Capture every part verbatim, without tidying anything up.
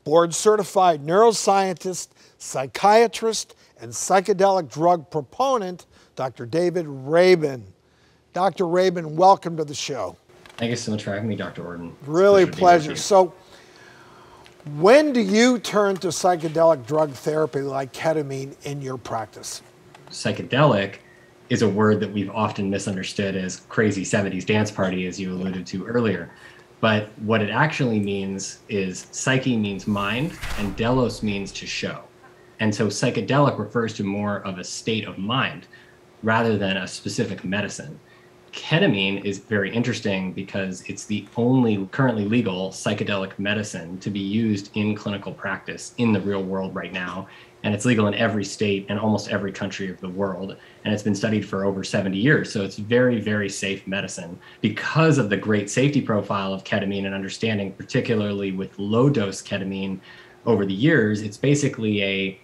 board-certified neuroscientist, psychiatrist, and psychedelic drug proponent, Doctor David Rabin. Doctor Rabin, welcome to the show. Thank you so much for having me, Doctor Ordon. Really a pleasure. So, when do you turn to psychedelic drug therapy like ketamine in your practice? Psychedelic is a word that we've often misunderstood as crazy seventies dance party, as you alluded to earlier. But what it actually means is psyche means mind, and delos means to show. And so psychedelic refers to more of a state of mind rather than a specific medicine. Ketamine is very interesting because it's the only currently legal psychedelic medicine to be used in clinical practice in the real world right now. And it's legal in every state and almost every country of the world. And it's been studied for over seventy years. So it's very, very safe medicine. Because of the great safety profile of ketamine and understanding, particularly with low dose ketamine over the years, it's basically a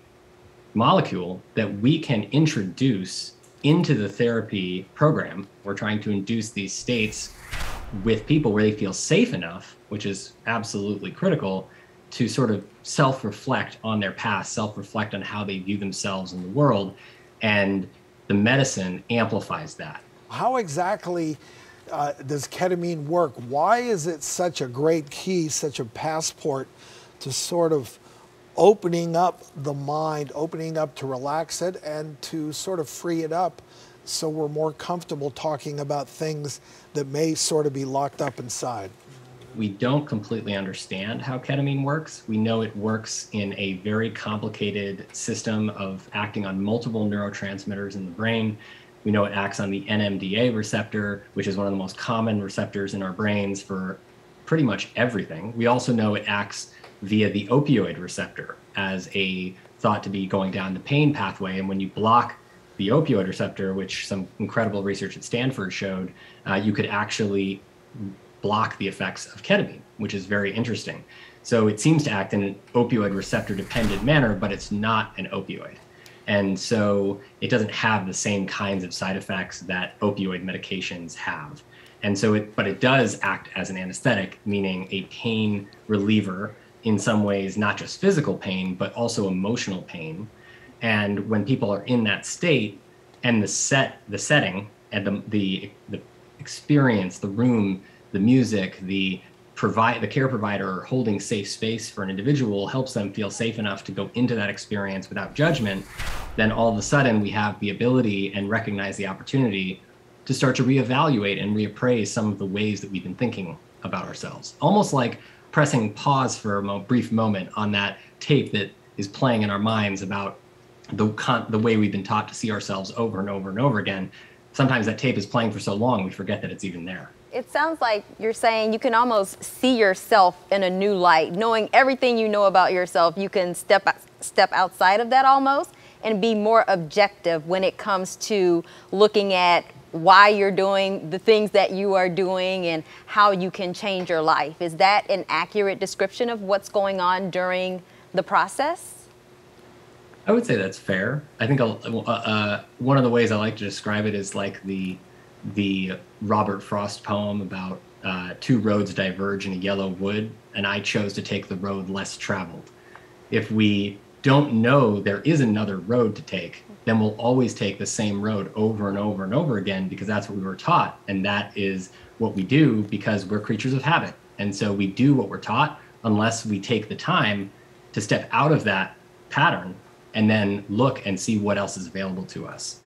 molecule that we can introduce into the therapy program. We're trying to induce these states with people where they feel safe enough, which is absolutely critical, to sort of self-reflect on their past, self-reflect on how they view themselves in the world, and the medicine amplifies that. How exactly uh, does ketamine work? Why is it such a great key, such a passport to sort of opening up the mind, opening up to relax it and to sort of free it up so we're more comfortable talking about things that may sort of be locked up inside? We don't completely understand how ketamine works. We know it works in a very complicated system of acting on multiple neurotransmitters in the brain. We know it acts on the N M D A receptor, which is one of the most common receptors in our brains for pretty much everything. We also know it acts via the opioid receptor as a thought to be going down the pain pathway. And when you block the opioid receptor, which some incredible research at Stanford showed, uh, you could actually block the effects of ketamine, which is very interesting. So it seems to act in an opioid receptor dependent manner, but it's not an opioid. And so it doesn't have the same kinds of side effects that opioid medications have. And so it, but it does act as an anesthetic, meaning a pain reliever in some ways, not just physical pain, but also emotional pain. And when people are in that state and the set, the setting and the, the, the experience, the room, the music, the provide, the care provider holding safe space for an individual helps them feel safe enough to go into that experience without judgment, then all of a sudden we have the ability and recognize the opportunity to start to reevaluate and reappraise some of the ways that we've been thinking about ourselves. Almost like pressing pause for a mo- brief moment on that tape that is playing in our minds about the con- the way we've been taught to see ourselves over and over and over again. Sometimes that tape is playing for so long we forget that it's even there. It sounds like you're saying you can almost see yourself in a new light. Knowing everything you know about yourself, you can step step outside of that almost and be more objective when it comes to looking at why you're doing the things that you are doing and how you can change your life. Is that an accurate description of what's going on during the process? I would say that's fair. I think uh, uh, one of the ways I like to describe it is like the the Robert Frost poem about uh, two roads diverge in a yellow wood, and I chose to take the road less traveled. If we don't know there is another road to take, then we'll always take the same road over and over and over again because that's what we were taught. And that is what we do because we're creatures of habit. And so we do what we're taught unless we take the time to step out of that pattern and then look and see what else is available to us.